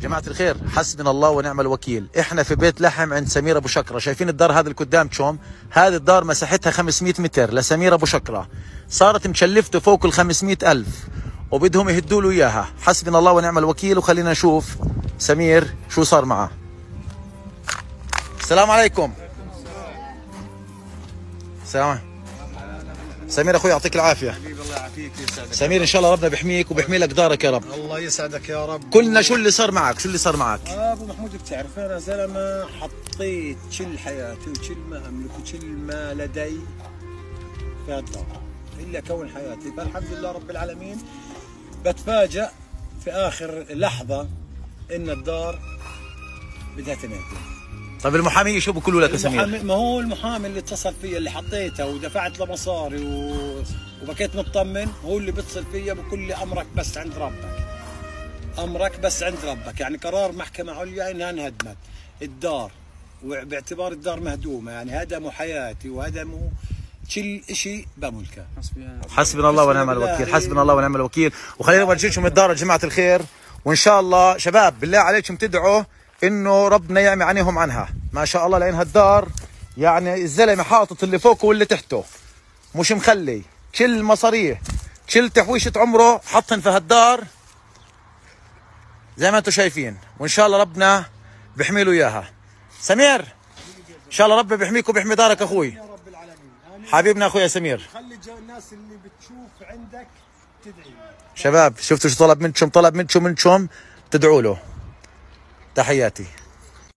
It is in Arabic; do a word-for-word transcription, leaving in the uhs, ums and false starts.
جماعة الخير، حسبنا الله ونعم الوكيل. احنا في بيت لحم عند سمير ابو شكرة. شايفين الدار هذا اللي قدامكم؟ هذه الدار مساحتها خمسمئة متر لسمير ابو شكرة، صارت مشلفته فوق ال خمسمئة ألف وبدهم يهدوا له اياها. حسبنا الله ونعم الوكيل. وخلينا نشوف سمير شو صار معه. السلام عليكم. السلام. سمير اخوي يعطيك العافيه. حبيبي الله يعافيك ويسعدك. سمير ان شاء الله ربنا بيحميك وبيحمي لك دارك يا رب. الله يسعدك يا رب. قلنا شو اللي صار معك؟ شو اللي صار معك؟ ابو محمود بتعرف انا زلمه حطيت كل حياتي وكل ما املك وكل ما لدي في هالدار الا كون حياتي، فالحمد لله رب العالمين. بتفاجأ في اخر لحظه ان الدار بدها تنهدم. طيب المحامية شو بيقولوا لك يا سمير؟ ما هو المحامي اللي اتصل فيا اللي حطيتها ودفعت له مصاري و... وبكيت مطمن، هو اللي بيتصل فيا بقول لي امرك بس عند ربك، امرك بس عند ربك. يعني قرار محكمه عليا انها انهدمت الدار، وباعتبار الدار مهدومه يعني هدموا حياتي وهدموا كل شيء بملكه. حسبنا الله ونعم الوكيل. حسبنا الله ونعم الوكيل. وخلينا نورجيكم الدار يا جماعه الخير، وان شاء الله شباب بالله عليكم تدعوا انه ربنا يعمي عينيهم عنها. ما شاء الله لان هالدار يعني الزلمه حاطط اللي فوقه واللي تحته، مش مخلي كل مصاريه كل تحويشه عمره حطن في هالدار زي ما انتم شايفين. وان شاء الله ربنا بيحمي له اياها. سمير ان شاء الله ربنا بيحميك وبيحمي دارك اخوي. يا رب العالمين. حبيبنا اخوي يا سمير. خلي الناس اللي بتشوف عندك تدعي. شباب شفتوا شو طلب منكم؟ طلب منكم منكم تدعوا له. تحياتي.